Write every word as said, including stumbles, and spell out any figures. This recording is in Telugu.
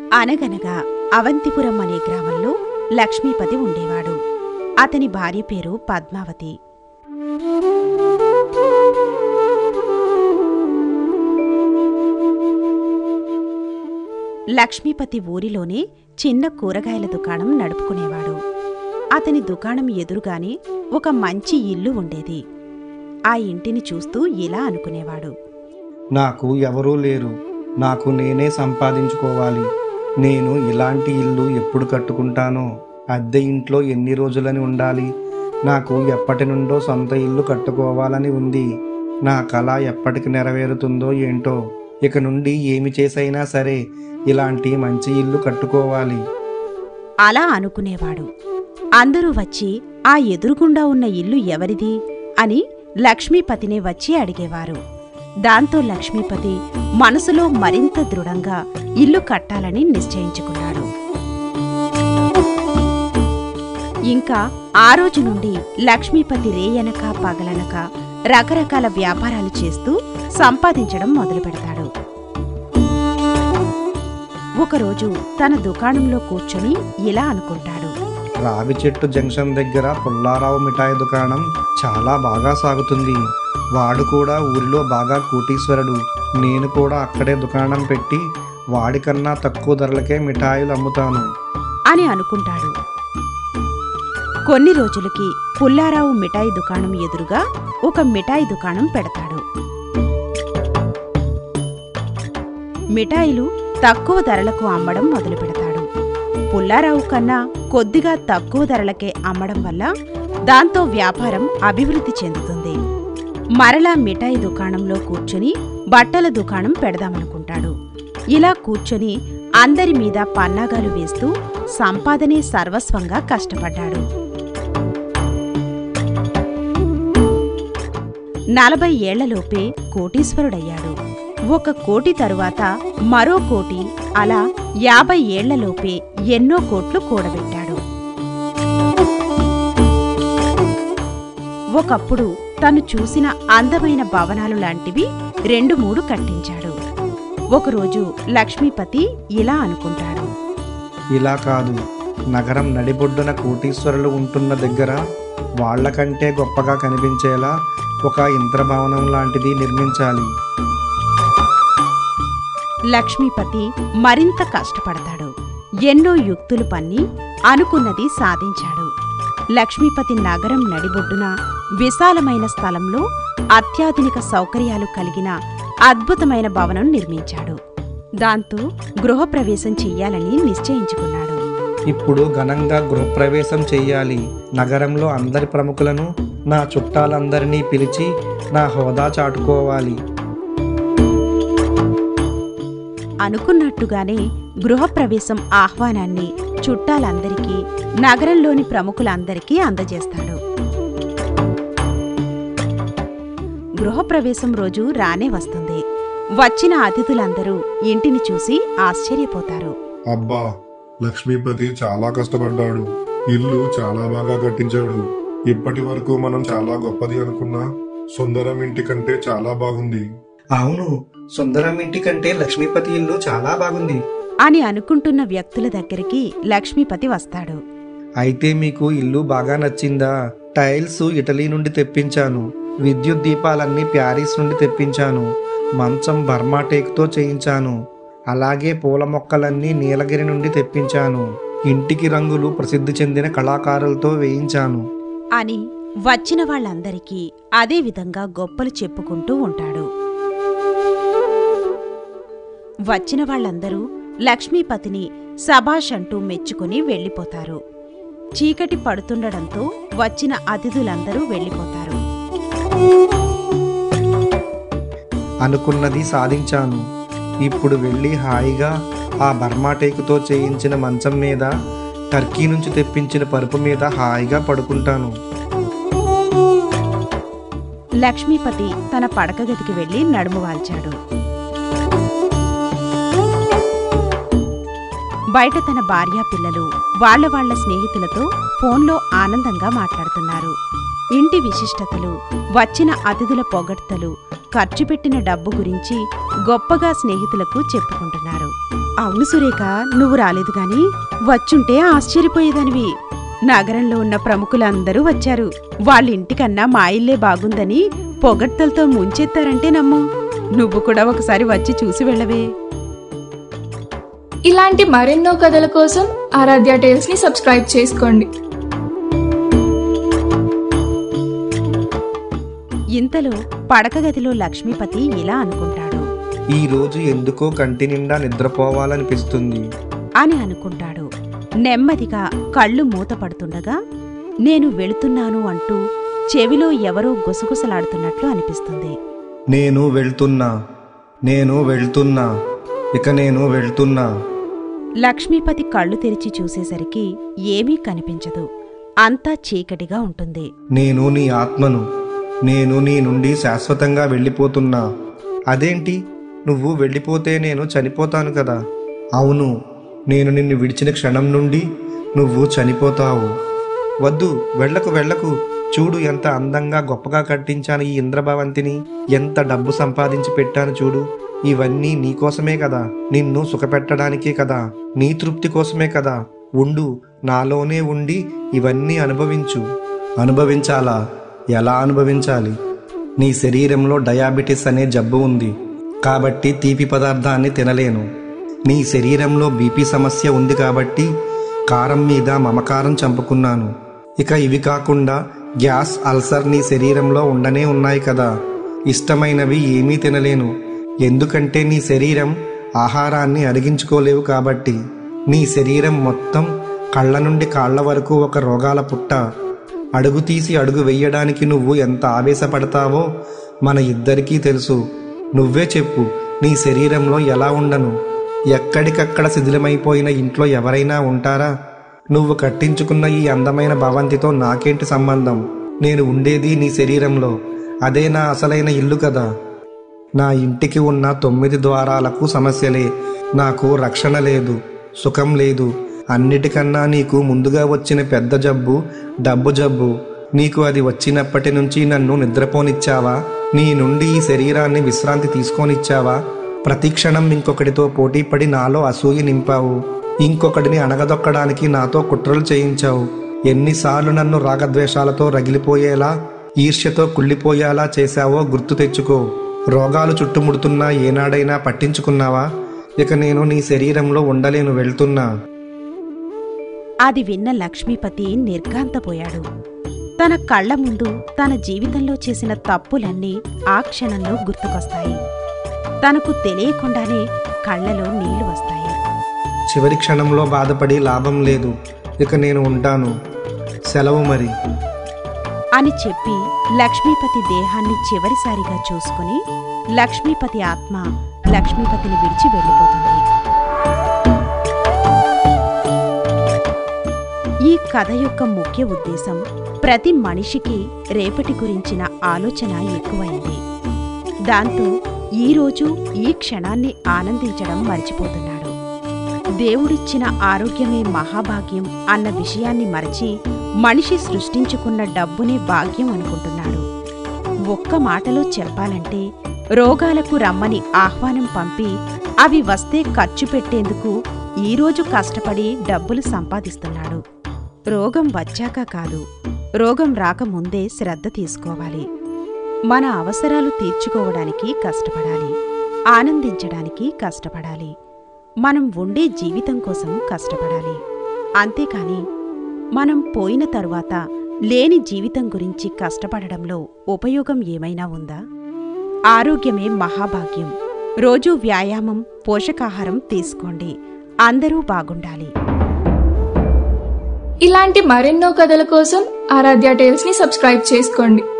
అనగనగా అవంతిపురం అనే గ్రామంలో లక్ష్మీపతి ఉండేవాడు. అతని భార్య పేరు పద్మావతి. లక్ష్మీపతి ఊరిలోనే చిన్న కూరగాయల దుకాణం నడుపుకునేవాడు. అతని దుకాణం ఎదురుగానే ఒక మంచి ఇల్లు ఉండేది. ఆ ఇంటిని చూస్తూ ఇలా అనుకునేవాడు, నాకు ఎవరూ లేరు, నాకు నేనే సంపాదించుకోవాలి. నేను ఇలాంటి ఇల్లు ఎప్పుడు కట్టుకుంటానో, అద్దె ఇంట్లో ఎన్ని రోజులని ఉండాలి. నాకు ఎప్పటి నుండో సొంత ఇల్లు కట్టుకోవాలని ఉంది. నా కళ ఎప్పటికి నెరవేరుతుందో ఏంటో. ఇక నుండి ఏమి చేసైనా సరే ఇలాంటి మంచి ఇల్లు కట్టుకోవాలి. అలా అనుకునేవాడు. అందరూ వచ్చి ఆ ఎదురుగుండా ఉన్న ఇల్లు ఎవరిది అని లక్ష్మీపతినే వచ్చి అడిగేవారు. దాంతో లక్ష్మీపతి మనసులో మరింత దృఢంగా ఇల్లు కట్టాలని నిశ్చయించుకున్నాడు. ఇంకా ఆ రోజు నుండి లక్ష్మీపతి రేయనక పగలనక రకరకాల వ్యాపారాలు చేస్తూ సంపాదించడం మొదలుపెడతాడు. ఒకరోజు తన దుకాణంలో కూర్చొని ఇలా అనుకుంటాడు, రావి చెట్టు జంక్షన్ దగ్గర పుల్లారావు మిఠాయి దుకాణం చాలా బాగా సాగుతుంది. వాడు కూడా ఊరిలో బాగా కోటీశ్వరుడు. నేను కూడా అక్కడే దుకాణం పెట్టి వాడికన్నా తక్కువ ధరలకే మిఠాయిలు అమ్ముతాను అని అనుకుంటాడు. కొన్ని రోజులకి పుల్లారావు మిఠాయి దుకాణం ఎదురుగా ఒక మిఠాయి దుకాణం పెడతాడు. మిఠాయిలు తక్కువ ధరలకు అమ్మడం మొదలు పెడతాడు. పుల్లారావు కన్నా కొద్దిగా తక్కువ ధరలకే అమ్మడం వల్ల దాంతో వ్యాపారం అభివృద్ధి చెందుతుంది. మరలా మిఠాయి దుకాణంలో కూర్చొని బట్టల దుకాణం పెడదామనుకుంటాడు. ఇలా కూర్చొని అందరి మీద పన్నాగాలు వేస్తూ సంపాదనే సర్వస్వంగా కష్టపడ్డాడు. నలభై ఏళ్లలోపే కోటీశ్వరుడయ్యాడు. ఒక కోటి తరువాత మరో కోటి, అలా యాభై ఏళ్లలోపే ఎన్నో కోట్లు కూడబెట్టాడు. ఒకప్పుడు తను చూసిన అందమైన భవనాలు లాంటివి రెండు మూడు కట్టించాడు. ఒకరోజు లక్ష్మీపతి ఇలా అనుకుంటాడు, ఇలా కాదు, నగరం నడిబొడ్డున కోటీశ్వరులు ఉంటున్న దగ్గర వాళ్లకంటే గొప్పగా కనిపించేలా ఒక ఇంద్రభవనం లాంటిది నిర్మించాలి. లక్ష్మీపతి మరింత కష్టపడతాడు. ఎన్నో యుక్తులు పన్ని అనుకున్నది సాధించాడు. లక్ష్మీపతి నగరం నడిబొడ్డున విశాలమైన స్థలంలో అత్యాధునిక సౌకర్యాలు కలిగిన అద్భుతమైన భవనం నిర్మించాడు. దాంతో గృహప్రవేశం చెయ్యాలని నిశ్చయించుకున్నాడు. ఇప్పుడు ఘనంగా గృహప్రవేశం చెయ్యాలి. నగరంలో అందరి ప్రముఖులను, నా చుట్టాలందరినీ పిలిచి నా హోదా చాటుకోవాలి. అనుకున్నట్టుగానే గృహప్రవేశం ఆహ్వానాన్ని చుట్టాలందరికీ, నగరంలోని ప్రముఖులందరికీ అందజేస్తాడు. గృహప్రవేశం రోజు రానే వస్తుంది. వచ్చిన అతిథులందరూ ఇంటిని చూసి ఆశ్చర్యపోతారు. అబ్బా, లక్ష్మీపతి చాలా కష్టపడ్డాడు. ఇల్లు చాలా బాగా కట్టించాడు. ఇప్పటి వరకు మనం చాలా గొప్పది అనుకున్న సుందరం ఇంటి కంటే చాలా బాగుంది. అవును, సుందరం ఇంటి కంటే లక్ష్మీపతి ఇల్లు చాలా బాగుంది అని అనుకుంటున్న వ్యక్తుల దగ్గరికి లక్ష్మీపతి వస్తాడు. అయితే మీకు ఇల్లు బాగా నచ్చిందా? టైల్స్ ఇటలీ నుండి తెప్పించాను. విద్యుత్ దీపాలన్నీ ప్యారిస్ నుండి తెప్పించాను. మంచం బర్మా టేక్తో చేయించాను. అలాగే పూల మొక్కలన్నీ నీలగిరి నుండి తెప్పించాను. ఇంటికి రంగులు ప్రసిద్ధి చెందిన కళాకారులతో వేయించాను అని వచ్చిన వాళ్ళందరికీ అదే విధంగా గొప్పలు చెప్పుకుంటూ ఉంటాడు. వచ్చిన వాళ్ళందరూ లక్ష్మీపతిని శభాష్ అంటూ మెచ్చుకుని వెళ్ళిపోతారు. చీకటి పడుతుండడంతో వచ్చిన అతిథులందరూ వెళ్ళిపోతారు. అనుకున్నది సాధించాను. ఇప్పుడు వెళ్ళి హాయిగా ఆ బర్మా టేకుతో చేయించిన మంచం మీద, టర్కీ నుంచి తెప్పించిన పరుపు మీద హాయిగా పడుకుంటాను. లక్ష్మీపతి తన పడక గదికి వెళ్లి నడుము వాల్చాడు. బయట తన భార్యా పిల్లలు వాళ్ల వాళ్ల స్నేహితులతో ఫోన్లో ఆనందంగా మాట్లాడుతున్నారు. ఇంటి విశిష్టతలు, వచ్చిన అతిథుల పొగడ్తలు, ఖర్చు పెట్టిన డబ్బు గురించి గొప్పగా స్నేహితులకు చెప్పుకుంటున్నారు. అవును సురేఖ, నువ్వు రాలేదు గాని వచ్చుంటే ఆశ్చర్యపోయేదానివి. నగరంలో ఉన్న ప్రముఖులందరూ వచ్చారు. వాళ్ళింటికన్నా మా ఇల్లే బాగుందని పొగడ్తలతో ముంచెత్తారంటే నమ్ము. నువ్వు కూడా ఒకసారి వచ్చి చూసి వెళ్ళవే. ఇలాంటి మరెన్నో కథల కోసం ఆరాధ్య టేల్స్ ని సబ్స్క్రైబ్ చేసుకోండి. ఇంతలో పడకగదిలో లక్ష్మీపతి ఇలా అనుకుంటాడు. ఈ రోజు ఎందుకో కంటి నిండా నిద్రపోవాలనిపిస్తుంది అని అనుకుంటాడు. నెమ్మదిగా కళ్ళు మూతపడుతుండగా నేను వెళుతున్నాను అంటూ చెవిలో ఎవరో గుసగుసలాడుతున్నట్లు అనిపిస్తుంది. నేను వెళ్తున్నా నేను వెళ్తున్నా ఇక నేను వెళ్తున్నా. లక్ష్మీపతి కళ్ళు తెరిచి చూసేసరికి ఏమీ కనిపించదు. అంతా చీకటిగా ఉంటుంది. నేను నీ ఆత్మను. నేను నీ నుండి శాశ్వతంగా వెళ్ళిపోతున్నా. అదేంటి, నువ్వు వెళ్ళిపోతే నేను చనిపోతాను కదా? అవును, నేను నిన్ను విడిచిన క్షణం నుండి నువ్వు చనిపోతావు. వద్దు, వెళ్ళకు వెళ్ళకు. చూడు, ఎంత అందంగా గొప్పగా కట్టించాను ఈ ఇంద్రభవంతిని. ఎంత డబ్బు సంపాదించి పెట్టాను చూడు. ఇవన్నీ నీకోసమే కదా, నిన్ను సుఖపెట్టడానికే కదా, నీ తృప్తి కోసమే కదా. ఉండు, నాలోనే ఉండి ఇవన్నీ అనుభవించు. అనుభవించాలా? ఎలా అనుభవించాలి? నీ శరీరంలో డయాబెటిస్ అనే జబ్బు ఉంది కాబట్టి తీపి పదార్థాన్ని తినలేను. నీ శరీరంలో బీపీ సమస్య ఉంది కాబట్టి కారం మీద మమకారం చంపుకున్నాను. ఇక ఇవి కాకుండా గ్యాస్, అల్సర్ నీ శరీరంలో ఉండనే ఉన్నాయి కదా. ఇష్టమైనవి ఏమీ తినలేను, ఎందుకంటే నీ శరీరం ఆహారాన్ని అరిగించుకోలేవు కాబట్టి. నీ శరీరం మొత్తం కళ్ళ నుండి కాళ్ల వరకు ఒక రోగాల పుట్ట. అడుగు తీసి అడుగు వెయ్యడానికి నువ్వు ఎంత ఆవేశపడతావో మన ఇద్దరికీ తెలుసు. నువ్వే చెప్పు, నీ శరీరంలో ఎలా ఉండను? ఎక్కడికక్కడ శిథిలమైపోయిన ఇంట్లో ఎవరైనా ఉంటారా? నువ్వు కట్టించుకున్న ఈ అందమైన భవంతితో నాకేంటి సంబంధం? నేను ఉండేది నీ శరీరంలో, అదే నా అసలైన ఇల్లు కదా. నా ఇంటికి ఉన్న తొమ్మిది ద్వారాలకు సమస్యలే. నాకు రక్షణ లేదు, సుఖం లేదు. అన్నిటికన్నా నీకు ముందుగా వచ్చిన పెద్ద జబ్బు డబ్బు జబ్బు. నీకు అది వచ్చినప్పటి నుంచి నన్ను నిద్రపోనిచ్చావా? నీ నుండి ఈ శరీరాన్ని విశ్రాంతి తీసుకోనిచ్చావా? ప్రతి క్షణం ఇంకొకటితో పోటీపడి నాలో అసూయ నింపావు. ఇంకొకటిని అణగదొక్కడానికి నాతో కుట్రలు చేయించావు. ఎన్నిసార్లు నన్ను రాగద్వేషాలతో రగిలిపోయేలా, ఈర్ష్యతో కుళ్ళిపోయేలా చేశావో గుర్తు తెచ్చుకో. రోగాలు చుట్టుముడుతున్నా ఏనాడైనా పట్టించుకున్నావా? ఇక నేను నీ శరీరంలో ఉండలేను, వెళ్తున్నా. అది విన్న లక్ష్మీపతి నిర్ఘాంతపోయాడు. తన కళ్ల ముందు తన జీవితంలో చేసిన తప్పులన్నీ ఆ క్షణంలో గుర్తుకొస్తాయి. తనకు తెలియకుండానే కళ్లలో నీళ్లు వస్తాయి. చివరి క్షణంలో బాధపడి లాభం లేదు, ఇక నేను ఉంటాను, సెలవు మరి అని చెప్పి లక్ష్మీపతి దేహాన్ని చివరిసారిగా చూసుకుని లక్ష్మీపతి ఆత్మ లక్ష్మీపతిని విడిచి వెళ్ళిపోతుంది. ఈ కథ యొక్క ముఖ్య ఉద్దేశం, ప్రతి మనిషికి రేపటి గురించిన ఆలోచన ఎక్కువైంది. దాంతో ఈరోజు ఈ క్షణాన్ని ఆనందించడం మర్చిపోతున్నాడు. దేవుడిచ్చిన ఆరోగ్యమే మహాభాగ్యం అన్న విషయాన్ని మరచి మనిషి సృష్టించుకున్న డబ్బునే భాగ్యం అనుకుంటున్నాడు. ఒక్క మాటలో చెప్పాలంటే, రోగాలకు రమ్మని ఆహ్వానం పంపి అవి వస్తే ఖర్చు పెట్టేందుకు ఈరోజు కష్టపడి డబ్బులు సంపాదిస్తున్నాడు. రోగం వచ్చాక కాదు, రోగం రాకముందే శ్రద్ధ తీసుకోవాలి. మన అవసరాలు తీర్చుకోవడానికి కష్టపడాలి, ఆనందించడానికి కష్టపడాలి, మనం ఉండే జీవితం కోసం కష్టపడాలి. అంతేకాని మనం పోయిన తరువాత లేని జీవితం గురించి కష్టపడడంలో ఉపయోగం ఏమైనా ఉందా? ఆరోగ్యమే మహాభాగ్యం. రోజూ వ్యాయామం, పోషకాహారం తీసుకోండి. అందరూ బాగుండాలి. ఇలాంటి మరెన్నో కథల కోసం ఆరాధ్య టేల్స్ ని సబ్స్క్రైబ్ చేసుకోండి.